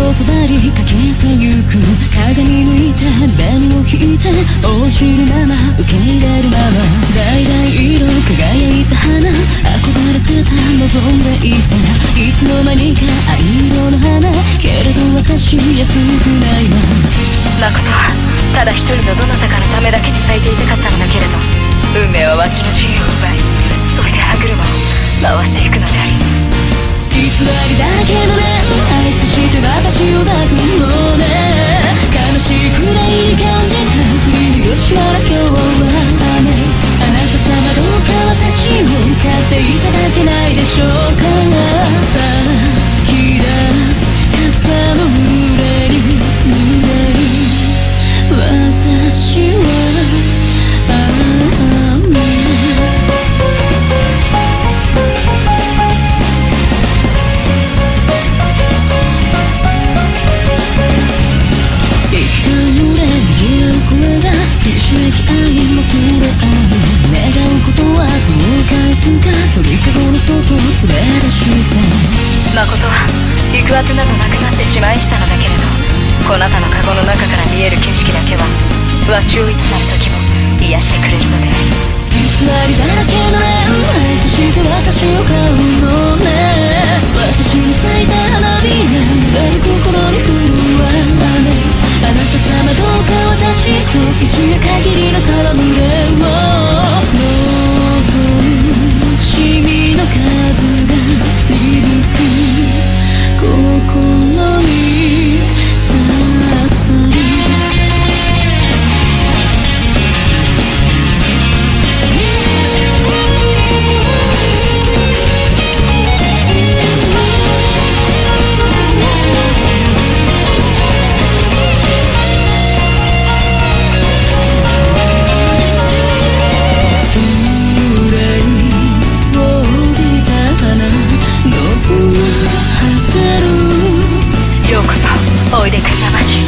葉にかけてゆく鏡向いて弁を引いて応じるまま受け入れるまま橙色輝いた花憧れてた望んでいたいつの間にか藍色の花けれど私安くないわ誠はただ一人のどなたかのためだけに咲いていたかったのだけれど運命はわちの自由を奪いそれで歯車を回していくのであります偽りだらけの恋愛そして私を抱くのね悲しいくらいに感じたふりの吉原今日は雨あなた様どうか私を買っていただけないでしょうかさあ気出す傘の濡れに濡れる私は愛もつれ合い願うことはどうかいつか鳥かごの外を連れ出して誠は行くあてなどなくなってしまいしたのだけれどこなたのカゴの中から見える景色だけはわちをいつなる時も癒してくれるのであります偽りだらけの恋愛そして私を買うのね私に咲いた花火が濡れる心に降る雨あなた様どうか私と一夜限りの戯れを望むシミの数が鈍く心に刺さるようこそおいでくんなまし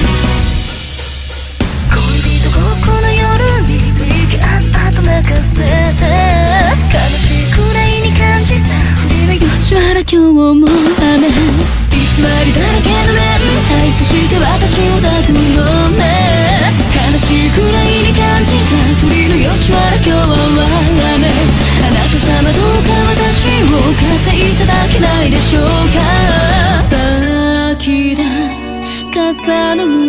恋人ごっこの夜に振り返ったと泣かせて悲しいくらいに感じたふりの吉原今日も雨偽りだらけの恋愛そして私を抱くのね悲しいくらいに感じたふりの吉原今日は雨あなた様どうか私を買っていただけないでしょうか咲き出す傘の